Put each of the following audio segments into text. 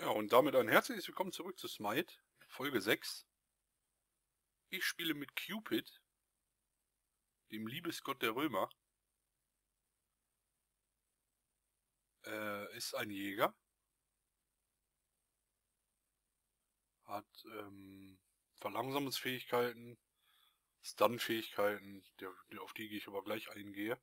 Ja, und damit ein herzliches Willkommen zurück zu Smite, Folge 6. Ich spiele mit Cupid, dem Liebesgott der Römer. Ist ein Jäger. Hat Verlangsamungsfähigkeiten, Stun-Fähigkeiten, auf die ich aber gleich eingehe.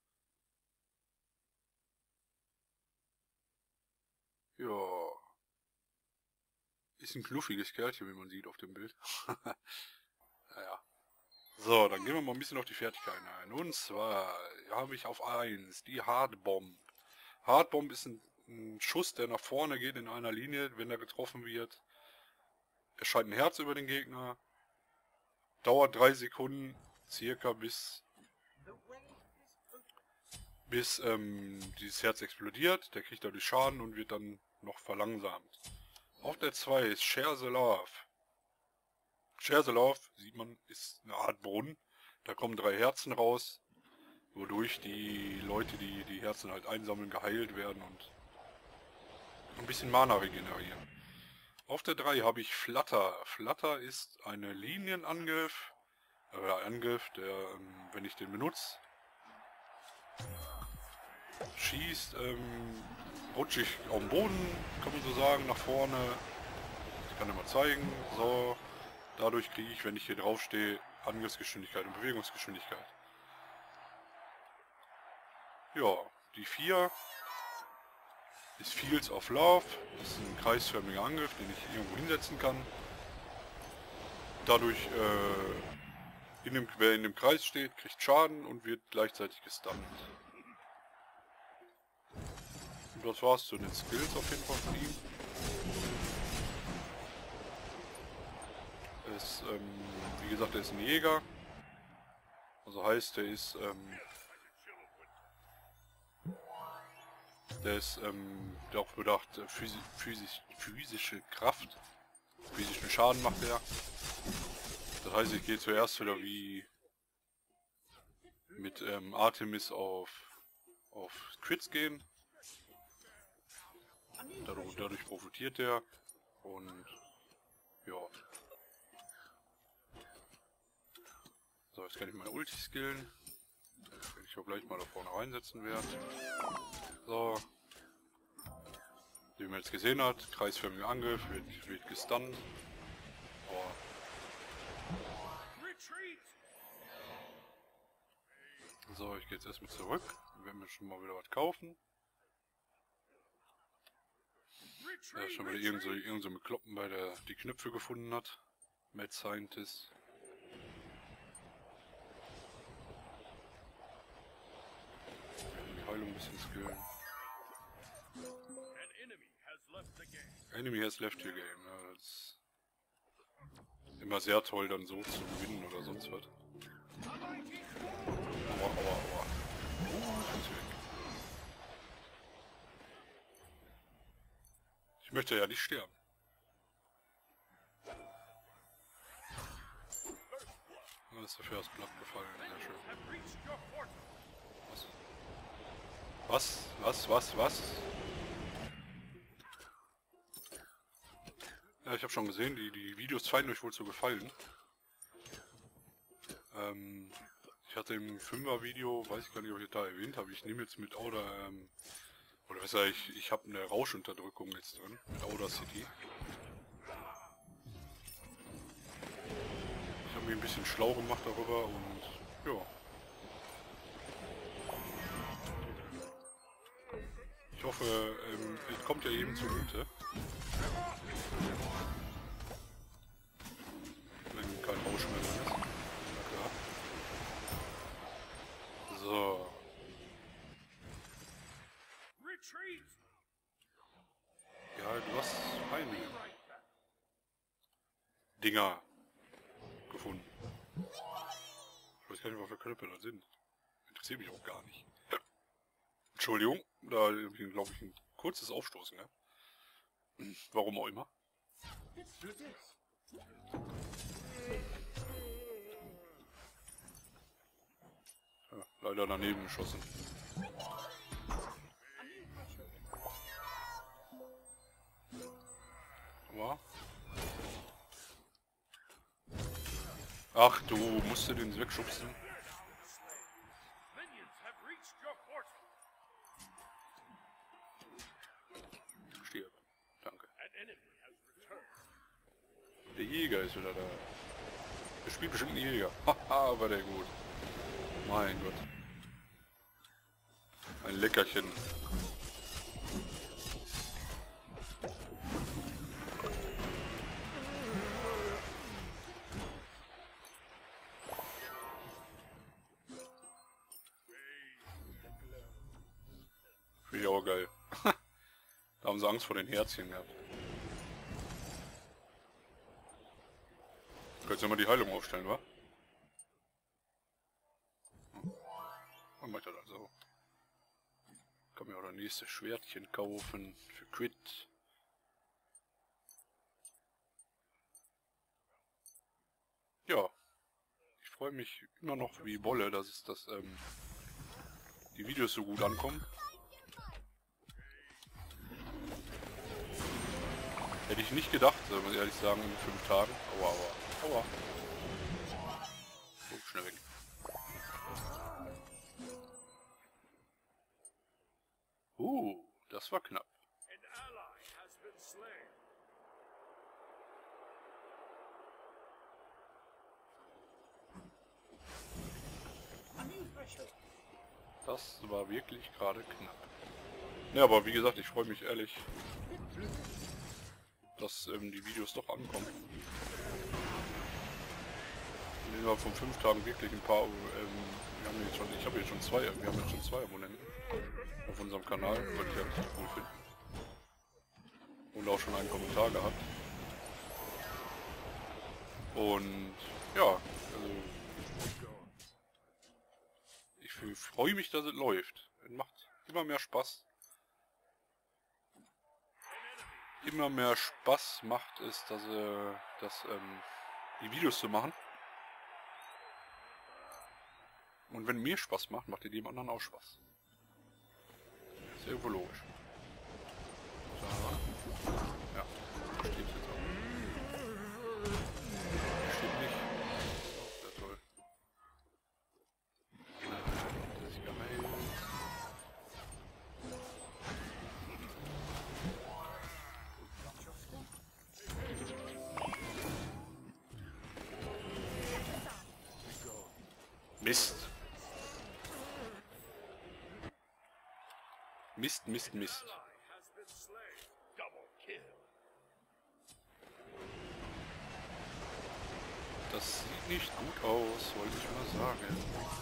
Ja. Ist ein knuffiges Kerlchen, wie man sieht auf dem Bild. Naja. So, dann gehen wir mal ein bisschen auf die Fertigkeiten ein. Und zwar habe ich auf 1 die Hardbomb. Hardbomb ist ein Schuss, der nach vorne geht in einer Linie, wenn er getroffen wird. Erscheint ein Herz über den Gegner. Dauert 3 Sekunden, circa bis dieses Herz explodiert. Der kriegt dadurch Schaden und wird dann noch verlangsamt. Auf der 2 ist Share the Love. Share the Love, sieht man, ist eine Art Brunnen. Da kommen 3 Herzen raus, wodurch die Leute, die die Herzen halt einsammeln, geheilt werden und ein bisschen Mana regenerieren. Auf der 3 habe ich Flutter. Flutter ist eine Linienangriff, Angriff, der, wenn ich den benutze, schießt, rutsche ich auf den Boden, kann man so sagen, nach vorne. Ich kann immer zeigen, so. Dadurch kriege ich, wenn ich hier drauf stehe, Angriffsgeschwindigkeit und Bewegungsgeschwindigkeit. Ja, die 4 ist Fields of Love. Das ist ein kreisförmiger Angriff, den ich irgendwo hinsetzen kann. Dadurch, wer in dem Kreis steht, kriegt Schaden und wird gleichzeitig gestunt. Und das war's zu den Skills auf jeden Fall von ihm. Wie gesagt, er ist ein Jäger. Also heißt, er ist darauf bedacht, physische Kraft. Physischen Schaden macht er. Das heißt, ich gehe zuerst wieder wie mit Artemis auf Crits gehen. Dadurch profitiert er. Und ja. So, jetzt kann ich meine Ulti skillen. Wenn ich auch gleich mal da vorne reinsetzen werde. So. Wie man jetzt gesehen hat, kreisförmiger Angriff, wird gestunt. Oh. So, ich gehe jetzt erstmal zurück. Dann werden wir schon mal wieder was kaufen. Da ist schon wieder irgend so mit Kloppen bei die Knöpfe gefunden hat. Mad Scientist. Die Heilung ein bisschen skillen. Enemy has left your game. Ja, das ist immer sehr toll, dann so zu gewinnen oder sonst was. Aua, aua, aua. Ich möchte ja nicht sterben. Da ist der First Blood gefallen, sehr schön. Was? Ja, ich habe schon gesehen, die Videos scheinen euch wohl zu gefallen. Ich hatte im 5er-Video, weiß ich gar nicht, ob ich das da erwähnt habe, ich nehme jetzt mit oder was sag ich habe eine Rauschunterdrückung jetzt drin, mit Audacity. Ich habe mich ein bisschen schlau gemacht darüber und ja. Ich hoffe, es kommt ja jedem zugute. Wenn kein Rausch mehr drin ist. Na klar. So. Ja, du hast einige Dinger gefunden. Ich weiß gar nicht, was für Knöpfe da sind. Interessiert mich auch gar nicht. Entschuldigung, da habe ich, glaube ich, ein kurzes Aufstoßen, ne? Warum auch immer. Ja, leider daneben geschossen. Aber... Ach du, musst du den wegschubsen? Stirb. Danke. Der Jäger ist wieder da. Der spielt bestimmt einen Jäger. Haha, war der gut. Mein Gott. Ein Leckerchen. Finde ich auch geil. Da haben sie Angst vor den Herzchen gehabt. Kannst du mal die Heilung aufstellen, wa? Und macht das also. Kann mir auch das nächste Schwertchen kaufen für Quit. Ja. Ich freue mich immer noch wie Bolle, dass die Videos so gut ankommen. Hätte ich nicht gedacht, muss ich ehrlich sagen, in 5 Tagen. Aua. So, schnell weg. Das war knapp. Das war wirklich gerade knapp. Ja, aber wie gesagt, ich freue mich ehrlich, dass die Videos doch ankommen. Innerhalb von 5 Tagen wirklich ein paar, wir haben jetzt schon 2 Abonnenten auf unserem Kanal, was ich ja richtig cool finde. Und auch schon einen Kommentar gehabt. Und ja, also ich freue mich, dass es läuft. Es macht immer mehr Spaß. Immer mehr Spaß macht es, die Videos zu machen. Und wenn mir Spaß macht, macht ihr dem anderen auch Spaß. Ist irgendwo logisch. So. Ja, steht jetzt auch. Steht nicht. Sehr toll. Das ist geil. Mist. Mist. Das sieht nicht gut aus, wollte ich mal sagen.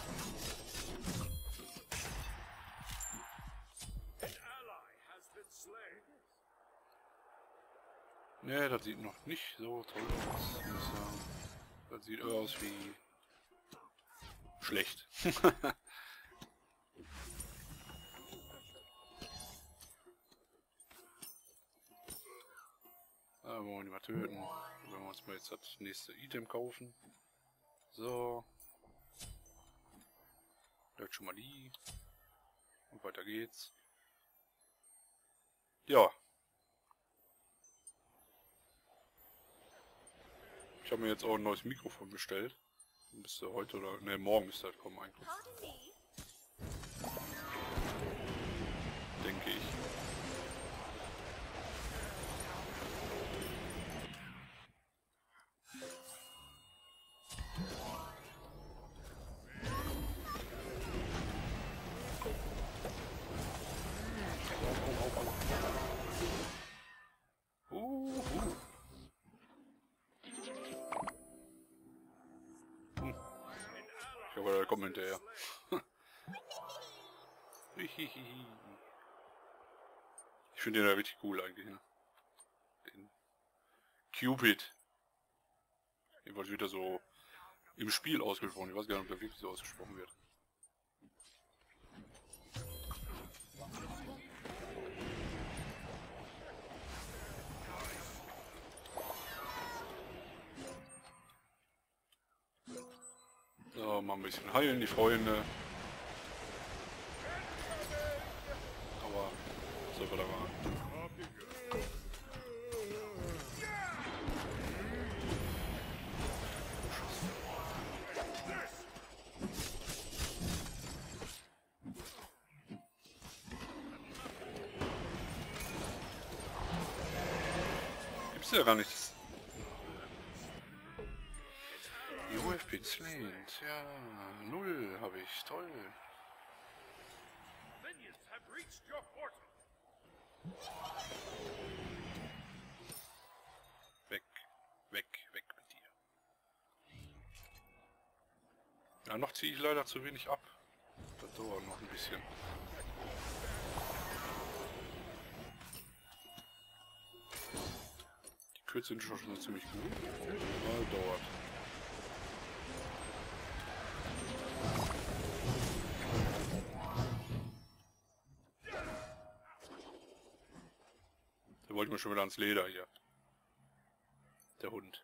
Ne, das sieht noch nicht so toll aus, muss ich sagen. Das sieht aus wie... schlecht. Da wollen wir ihn mal töten. Wenn wir uns mal jetzt das nächste Item kaufen. So. Läuft schon mal die. Und weiter geht's. Ja. Ich habe mir jetzt auch ein neues Mikrofon bestellt. Müsste heute oder... ne, morgen müsste halt kommen eigentlich. Denke ich. Ich hoffe, da kommt hinterher. Ich finde den ja richtig cool eigentlich, ne? Den Cupid. Jedenfalls wird er so im Spiel ausgesprochen. Ich weiß gar nicht, ob der wirklich so ausgesprochen wird. So, mal ein bisschen heilen, die Freunde. Aber so wird er mal. wusste ja gar nicht. You have been slain. Ja, 0 habe ich. Toll. Weg, weg, weg mit dir. Ja, noch ziehe ich leider zu wenig ab. Das dauert noch ein bisschen. Die Kürze sind schon ziemlich gut. Aber dauert. Da wollte ich mir schon wieder ans Leder hier. Der Hund.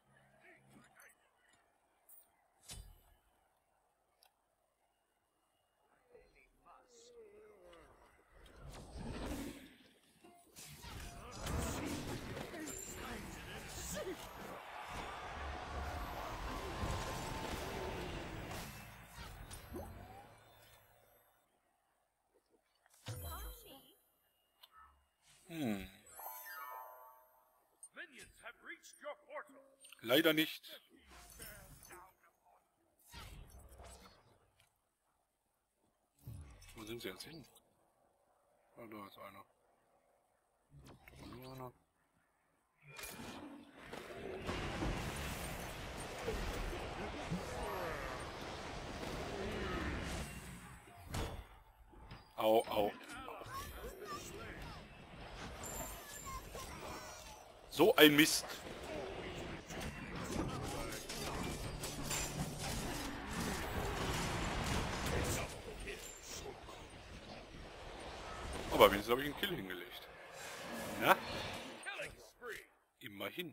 Leider nicht. Wo sind sie jetzt hin? Ah, da ist einer. Da ist nur einer. Au, au. So ein Mist. Aber wenigstens habe ich einen Kill hingelegt. Na? Immerhin.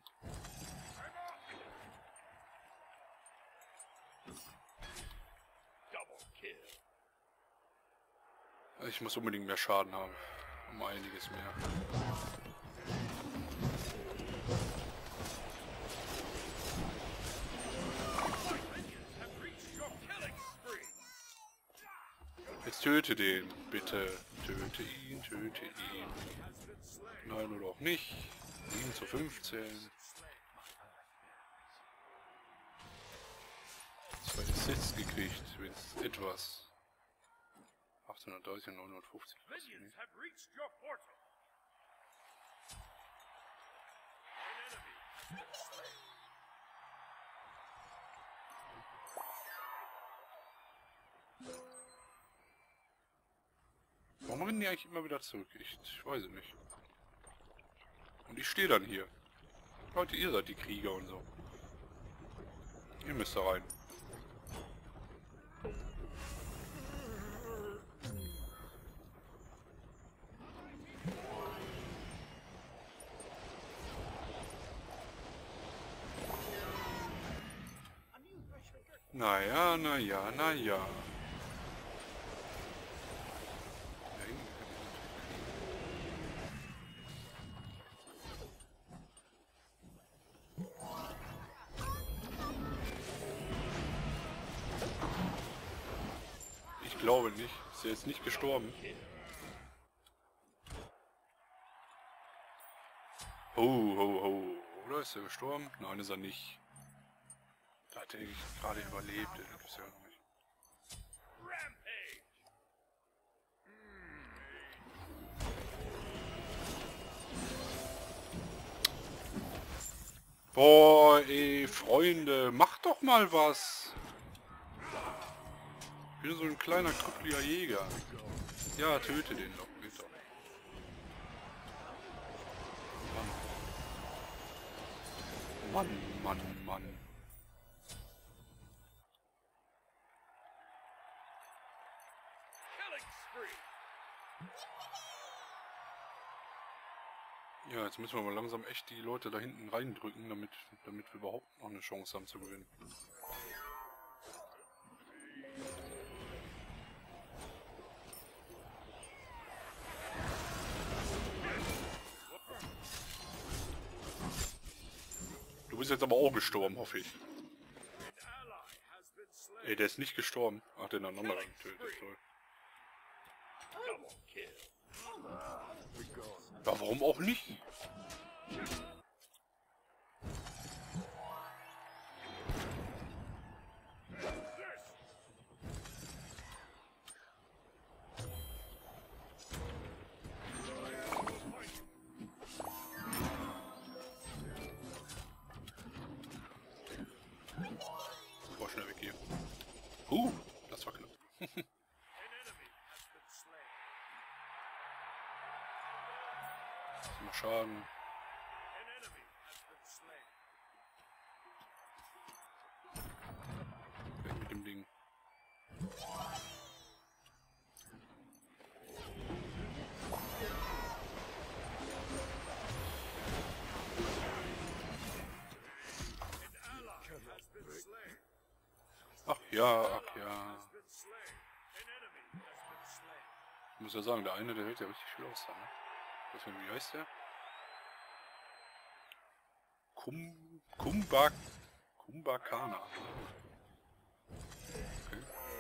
Ich muss unbedingt mehr Schaden haben. Um einiges mehr. Jetzt töte den, bitte. Töte ihn, töte ihn. Nein, oder auch nicht. 7:15. 2 Assists gekriegt, wenigstens etwas. 830 und 950. Warum rennen die eigentlich immer wieder zurück? Ich weiß es nicht. Und ich stehe dann hier. Leute, ihr seid die Krieger und so. Ihr müsst da rein. Naja, naja, naja. Ich glaube nicht. Ist er jetzt nicht gestorben? Ho, ho, ho. Oder ist er gestorben? Nein, ist er nicht. Da hat er gerade überlebt. Das gibt's ja noch nicht. Boah, ey, Freunde, macht doch mal was. Ich bin so ein kleiner, krüppeliger Jäger. Ja, töte den doch, bitte. Mann, Mann, Mann, Mann. Ja, jetzt müssen wir mal langsam echt die Leute da hinten reindrücken, damit wir überhaupt noch eine Chance haben zu gewinnen. Du bist jetzt aber auch gestorben, hoffe ich. Ey, der ist nicht gestorben. Ach, den anderen getötet. Toll. Ja, warum auch nicht? noch Schaden. Weg mit dem Ding. Ach ja, ach ja. Ich muss ja sagen, der eine, der hält ja richtig viel aus da, ne? Was, wie heißt der? Kumbhakana. Okay.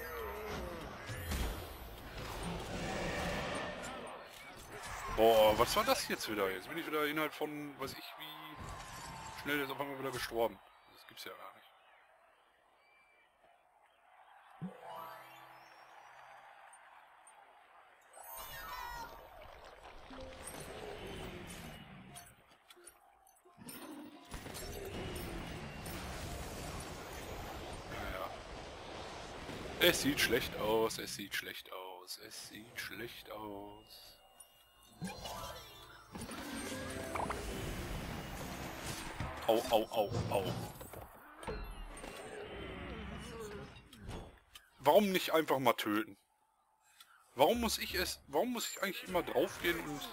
Boah, was war das jetzt wieder? Jetzt bin ich wieder innerhalb von, weiß ich wie schnell ist auf einmal wieder gestorben. Das gibt's ja gar nicht. Es sieht schlecht aus, es sieht schlecht aus, es sieht schlecht aus. Au, au, au, au. Warum nicht einfach mal töten? Warum muss ich eigentlich immer draufgehen und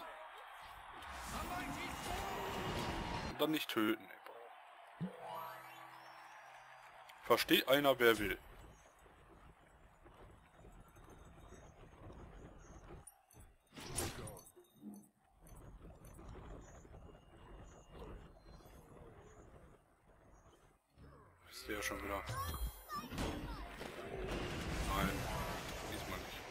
dann nicht töten? Versteht einer, wer will. Ist der ja schon wieder. Nein, diesmal nicht.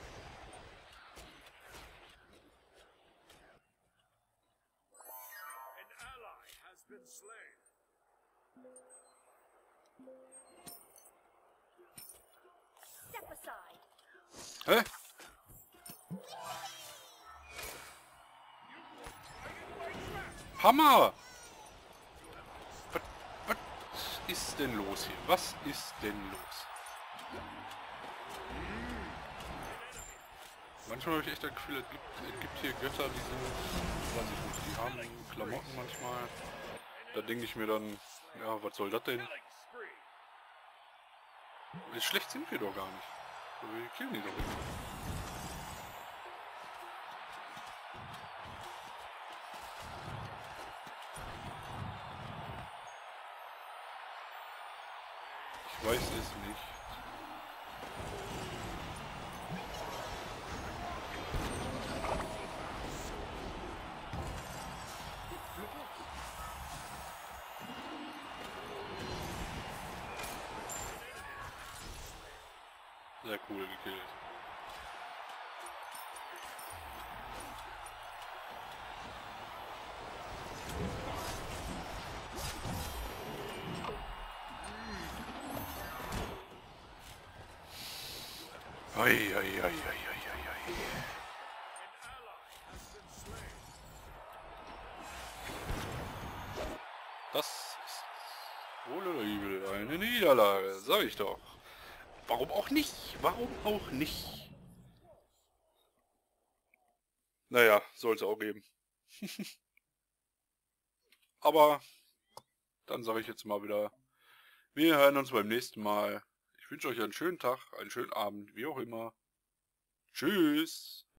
Hä? Hammer! Was ist denn los hier? Was ist denn los? Manchmal habe ich echt das Gefühl, es gibt hier Götter, die sind, weiß ich nicht, die haben Klamotten manchmal. Da denke ich mir dann, ja, was soll das denn? Schlecht sind wir doch gar nicht. Wir killen die doch nicht. Ich weiß es nicht. Sehr cool gekillt. Ei, ei, ei, ei, ei, ei. Das ist wohl oder übel eine Niederlage, sag ich doch. Warum auch nicht? Warum auch nicht? Naja, sollte auch geben. Aber dann sage ich jetzt mal wieder, wir hören uns beim nächsten Mal. Ich wünsche euch einen schönen Tag, einen schönen Abend, wie auch immer. Tschüss.